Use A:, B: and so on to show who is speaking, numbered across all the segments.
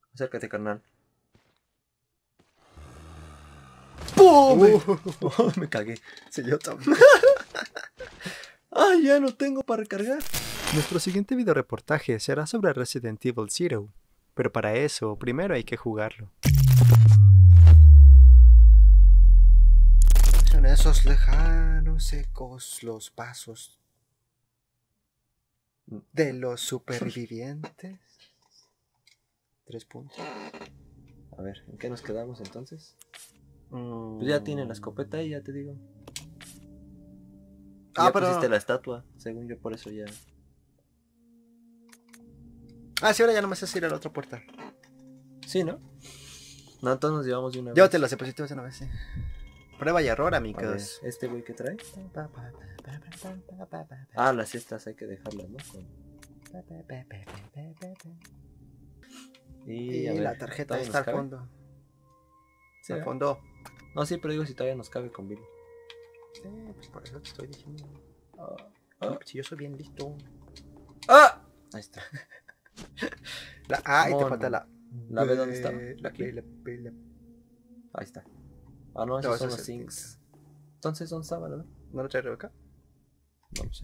A: Acércate, carnal.
B: ¡Pum!
A: Oh, me cagué.
B: Sí, yo también.
A: ¡Ay, ya no tengo para recargar!
B: Nuestro siguiente videoreportaje será sobre Resident Evil Zero, pero para eso primero hay que jugarlo. Son esos lejanos ecos los pasos de los supervivientes. 3 puntos.
A: A ver, ¿en qué nos quedamos entonces? Pues ya tiene la escopeta y ya te digo. Ya
B: pero
A: pusiste la estatua, según yo, por eso ya.
B: sí, ahora ya no me haces ir a la otra puerta.
A: Sí, ¿no? No, entonces nos llevamos de una vez.
B: Llévate las diapositivas de una vez, sí. Prueba y error,
A: A ver,
B: amigos.
A: ¿este güey qué trae? Ah, las estas hay que dejarlas, ¿no?
B: Y
A: a ver,
B: la tarjeta
A: ¿todavía
B: está
A: nos
B: al
A: cabe?
B: fondo.
A: Sí,
B: Al
A: ¿verdad?
B: fondo.
A: No, sí, pero digo si todavía nos cabe con Billy.
B: Sí, pues por eso te estoy diciendo.
A: Ah.
B: Si yo soy bien listo.
A: ¡Ah! Ahí está.
B: La A y te
A: Mono.
B: falta la
A: ¿La B dónde estaba?
B: La
A: Aquí.
B: B, la B, la...
A: Ahí está. Ah, no, esos son los sinks. Entonces, ¿dónde estaba, la verdad?
B: ¿No lo trae Rebeca?
A: No lo sé.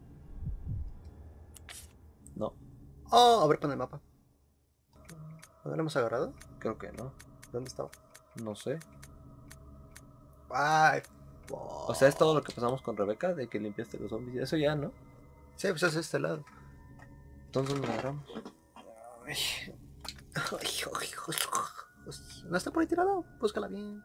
A: No,
B: Oh, a ver, pon el mapa. ¿Dónde lo hemos agarrado?
A: creo que no.
B: ¿Dónde estaba?
A: No sé.
B: Ay,
A: O sea, es todo lo que pasamos con Rebeca, de que limpiaste los zombies. Eso ya, ¿no?
B: sí, pues es este lado.
A: Entonces, ¿dónde lo agarramos?
B: ¿No está por ahí tirado? Búscala bien.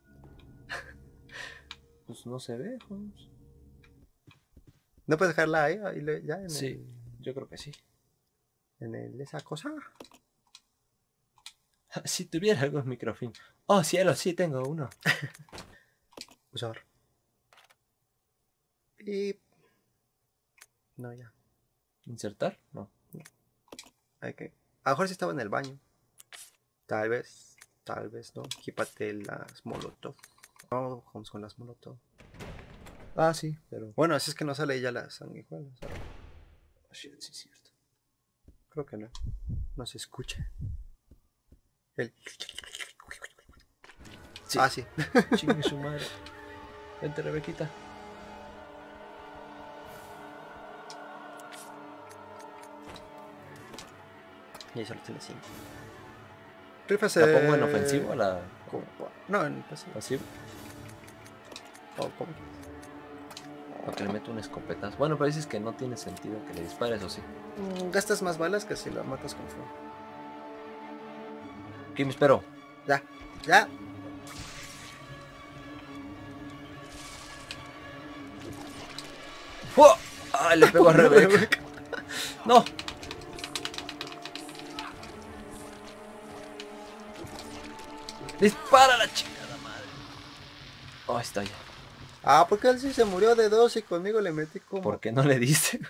A: Pues no se ve, Holmes.
B: ¿No puedes dejarla ahí? Ya en
A: Sí, yo creo que sí.
B: esa cosa.
A: Si tuviera algún microfilm. Oh, cielo, sí tengo uno.
B: Usar. Y... No, ya.
A: ¿Insertar? No.
B: Hay que... A lo mejor sí estaba en el baño. Tal vez no. Quípate las molotov. No, vamos con las molotov.
A: Ah, sí, pero...
B: Bueno, así es que no sale ya la sanguijuela.
A: Oh, shit, sí es cierto.
B: Creo que no. No se escucha. El...
A: Sí.
B: Ah, sí.
A: Chingue su madre. Vente, Rebequita.
B: Y ahí solo tiene 5.
A: ¿La pongo en ofensivo o la...?
B: No, en pasivo.
A: ¿Pasivo?
B: ¿Cómo?
A: ¿O que le meto un escopetazo? Bueno, pero dices que no tiene sentido que le dispares, ¿o sí?
B: Gastas más balas que si la matas con fuego.
A: Aquí me espero.
B: Ya.
A: ¡Oh! ¡Ah, le pego a Rebeca! ¡No! ¡Dispara la chingada madre! Oh, ahí está ya.
B: Porque él sí se murió de 2 y conmigo le metí como...
A: ¿Por qué no le dice?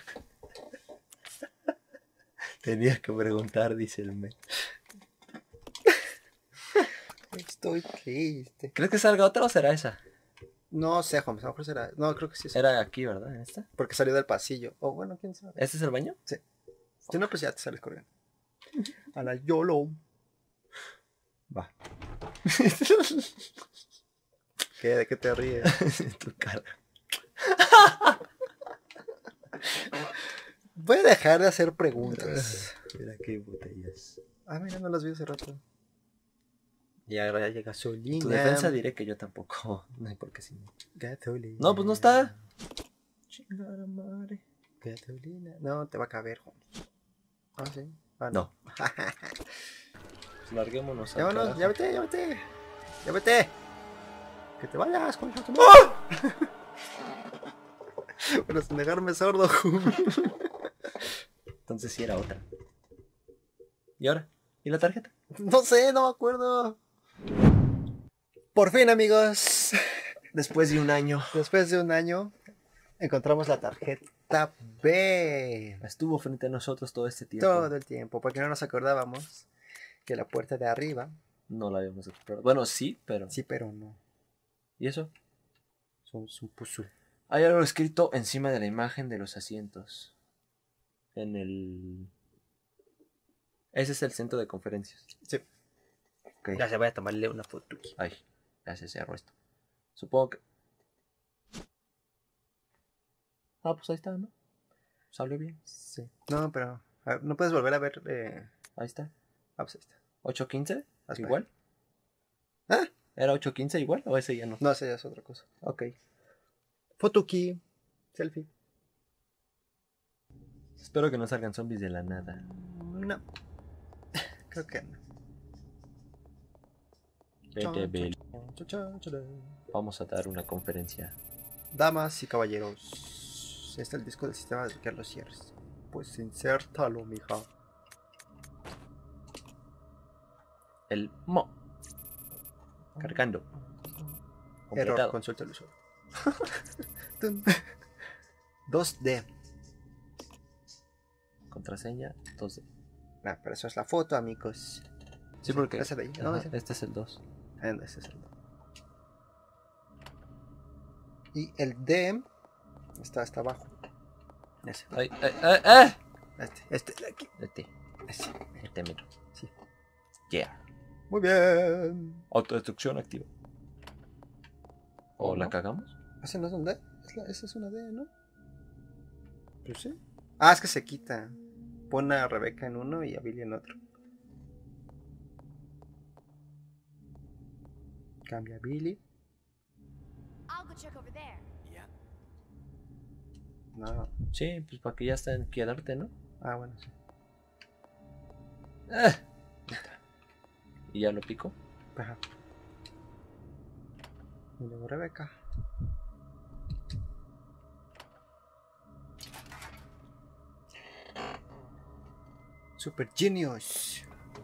A: Tenía que preguntar, dice el men.
B: Estoy triste.
A: ¿Crees que salga otra o será esa?
B: No sé, Holmes, a lo mejor será... No, creo que sí.
A: Era aquí, ¿verdad? ¿En esta?
B: Porque salió del pasillo. O bueno, quién sabe.
A: ¿Este es el baño?
B: Sí. Si no, pues ya te sales corriendo. A la YOLO.
A: Va.
B: ¿De qué te ríes?
A: Tu cara.
B: Voy a dejar de hacer preguntas.
A: Mira qué botellas.
B: Mira, no las vi hace rato. Y ahora ya llega gasolina.
A: En tu defensa diré que yo tampoco. No hay por qué sí.
B: Gasolina.
A: No, pues no está. Chingada madre.
B: Gasolina. No, te va a caber, Holmes. Sí.
A: No. Larguémonos.
B: Ya vámonos, ya vete. Ya vete. Que te vayas, concha tu
A: ¡Oh!
B: Pero sin dejarme sordo,
A: Entonces sí era otra. ¿Y ahora? ¿Y la tarjeta?
B: No sé, no me acuerdo. Por fin, amigos.
A: Después de un año.
B: Después de un año, encontramos la tarjeta B.
A: Estuvo frente a nosotros todo este tiempo.
B: Todo el tiempo, porque no nos acordábamos que la puerta de arriba...
A: No la habíamos explorado. Bueno, sí, pero...
B: Sí, pero no.
A: ¿Y eso?
B: Es un puzzle.
A: Hay algo escrito encima de la imagen de los asientos. En el... Ese es el centro de conferencias.
B: Sí.
A: Ok.
B: Ya se voy a tomarle una foto aquí.
A: Ay, ya se cerró esto. Supongo que... Ah, pues ahí está, ¿no? Salió bien.
B: Sí. No, pero no puedes volver a ver.
A: Ahí está.
B: Ah, pues ahí está.
A: 8.15,
B: Espera.
A: igual.
B: ¿Ah?
A: ¿Era 8.15 igual o ese ya no?
B: No, esa ya es otra cosa.
A: Ok.
B: Foto aquí. Selfie.
A: Espero que no salgan zombies de la nada.
B: No. Creo que no.
A: Vete, Bill.
B: Cha, cha, cha, cha.
A: Vamos a dar una conferencia.
B: Damas y caballeros. Este es el disco del sistema de que los cierres. Pues insértalo, mija.
A: El mo. Cargando.
B: Error,
A: Completado.
B: consulta el usuario. 2D.
A: Contraseña 12.
B: Ah, pero eso es la foto, amigos.
A: Sí, porque...
B: Ese de ahí.
A: Ajá,
B: No, ese.
A: este es el 2.
B: Ese es el 2. Y el D está hasta abajo. Ese.
A: ¡Ay, ay, ay, ay!
B: Este de aquí. Ese.
A: Este miro.
B: Sí.
A: Yeah.
B: Muy bien.
A: Autodestrucción activa. ¿O
B: ¿O
A: la
B: no?
A: cagamos?
B: ¿Ese no es un D? Esa es una D, ¿no? Pues sí. Ah, es que se quita. Pon a Rebeca en uno y a Billy en otro. Cambia a Billy.
C: I'll go check over there.
B: No.
A: Sí, pues para que ya está en quedarte, ¿no?
B: Ah, bueno, sí.
A: ¡Ah! Y ya lo pico.
B: Ajá. Y luego Rebeca. Super Genius.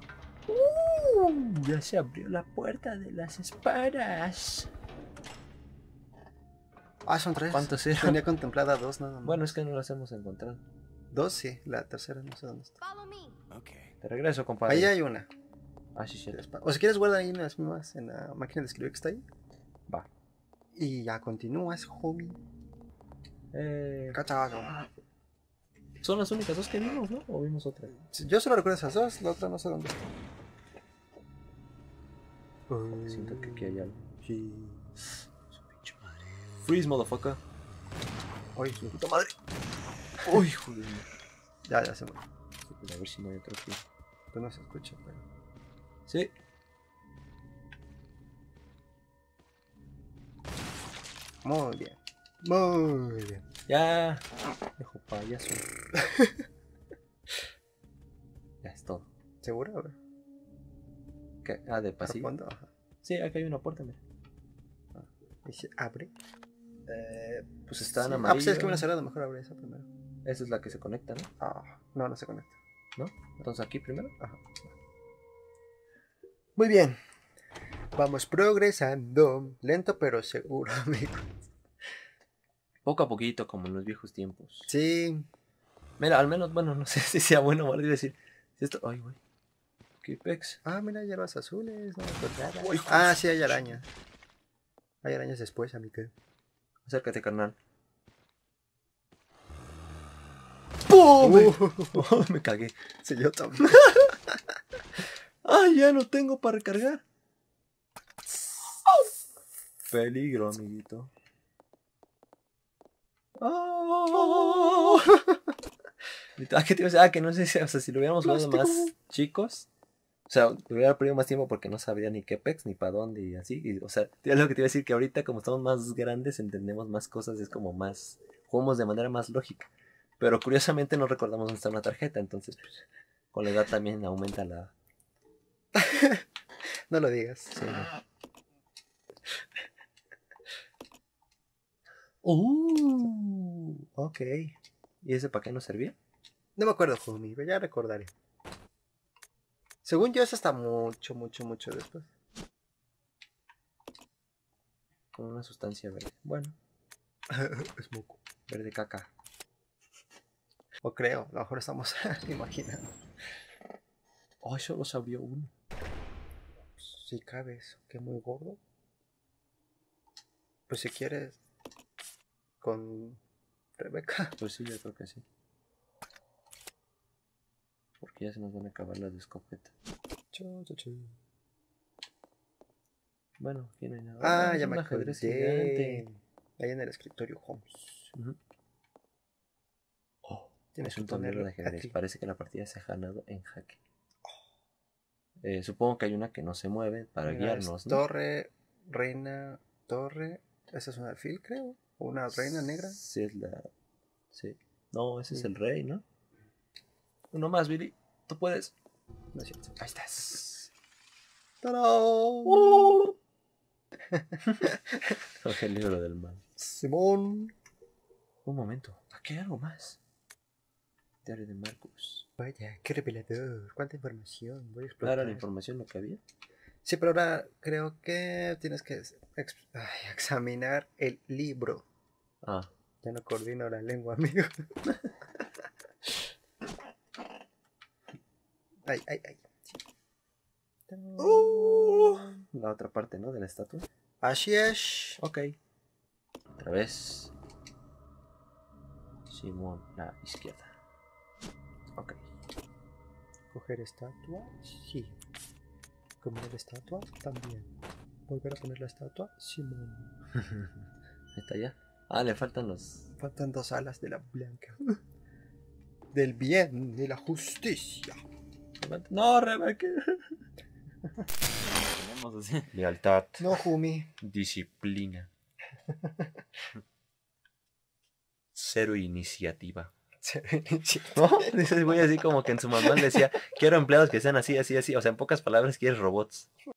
A: Ya se abrió la puerta de las espadas.
B: Ah, son 3.
A: ¿Cuántos eran?
B: Tenía contemplada 2 nada más.
A: Bueno, es que no las hemos encontrado.
B: 2 sí, la tercera no sé dónde está.
C: Follow me.
A: Te regreso, compadre.
B: Ahí hay una.
A: Ah, sí, sí.
B: O si quieres guarda ahí en las mismas, en la máquina de escribir que está ahí.
A: Va.
B: Y ya continúas, homie. Cachazo.
A: Son las únicas dos que vimos, ¿no? ¿O vimos otra?
B: Yo solo recuerdo esas dos, la otra no sé dónde está.
A: Siento que aquí hay algo.
B: Sí.
A: Freeze, motherfucker.
B: Ay, su
A: Puta madre. Uy, joder.
B: Ya se me.
A: Pues a ver si no hay otro aquí.
B: Pues no se escucha, pero.
A: Sí.
B: Muy bien. Muy bien.
A: Ya. Dejo payaso. Ya es todo.
B: ¿Seguro? A ver.
A: ¿Qué? Ah, de
B: ¿Al
A: pasillo.
B: fondo? Ajá.
A: Sí, acá hay una puerta, mira.
B: Y se abre.
A: Pues está en
B: Sí.
A: amarillo.
B: Pues es que una cerrada, mejor abre esa primero.
A: Esa es la que se conecta, ¿no?
B: Ah, no, no se conecta.
A: ¿No? Entonces aquí primero.
B: Ajá. Muy bien. Vamos progresando. Lento pero seguro, amigos.
A: Poco a poquito, como en los viejos tiempos.
B: Sí.
A: Mira, al menos, bueno, no sé si sea bueno o malo decir. Si esto. Ay, güey. ¿Qué pex?
B: Ah, mira, hierbas azules. No me acordaba.
A: Uy, hijo
B: Ah,
A: de
B: sí, hay arañas. Hay arañas después, amigo.
A: Acércate, carnal.
B: ¡Pum!
A: Me cagué.
B: Sí, yo también.
A: ¡Ay, ya no tengo para recargar! Peligro, amiguito. ¡Oh! ¿Qué te iba a decir? Ah, que no sé si, o sea, si lo hubiéramos jugado más chicos. O sea, hubiera perdido más tiempo porque no sabría ni qué pex, ni para dónde y así. Y, o sea, es lo que te iba a decir, que ahorita como estamos más grandes, entendemos más cosas, es como más... Jugamos de manera más lógica. Pero curiosamente no recordamos dónde está una tarjeta, entonces pues, con la edad también aumenta la...
B: No lo digas.
A: Sí, ¿no? Ok. ¿Y ese para qué nos servía?
B: No me acuerdo, homie, ya recordaré. Según yo, eso está mucho, mucho, mucho después.
A: Con una sustancia verde. Bueno,
B: Es moco.
A: verde caca.
B: O creo, a lo mejor estamos imaginando.
A: Ay, solo se abrió uno.
B: Si cabes, que muy gordo. Pues si quieres, con Rebeca.
A: Pues sí, yo creo que sí. Porque ya se nos van a acabar las de escopeta. Bueno, aquí no hay nada.
B: Ah,
A: Es
B: ya
A: un
B: me
A: ajedrez
B: acordé.
A: gigante.
B: Ahí en el escritorio Holmes.
A: Ujú. Oh,
B: Tienes
A: es
B: que
A: un tablero
B: ponerlo
A: de ajedrez.
B: aquí.
A: Parece que la partida se ha ganado en jaque. Supongo que hay una que no se mueve para
B: Mira,
A: guiarnos,
B: es
A: ¿no?
B: torre, reina, torre. Esa es un alfil, creo. O una reina negra.
A: Sí, es la. Sí. No, ese es
B: Sí.
A: el rey, ¿no? Uno más, Billy. Tú puedes.
B: No es cierto.
A: Ahí estás.
B: ¡Tarán!
A: Coge el libro del mal.
B: Simón.
A: Un momento. Aquí hay algo más. Diario de Marcus.
B: Vaya, qué revelador. Cuánta información. Voy a
A: ¿No
B: explotar.
A: era la información lo que había?
B: Sí, pero ahora creo que tienes que examinar el libro.
A: Ah.
B: Ya no coordino la lengua, amigo. Ay, ay, ay.
A: La otra parte, ¿no? De la estatua.
B: Así es.
A: Ok. Otra vez. Simón, la izquierda. Ok.
B: Coger estatua, sí. Comer la estatua, también. Volver a poner la estatua, Simón.
A: Ahí está ya. Ah, le faltan los.
B: Faltan 2 alas de la blanca. Del bien, de la justicia.
A: No, Rebeca. Tenemos así. Lealtad.
B: No, Jumi.
A: Disciplina. Cero iniciativa. ¿No? Dice, güey, así como que en su manual decía, quiero empleados que sean así, así, así. O sea, en pocas palabras, quieres robots.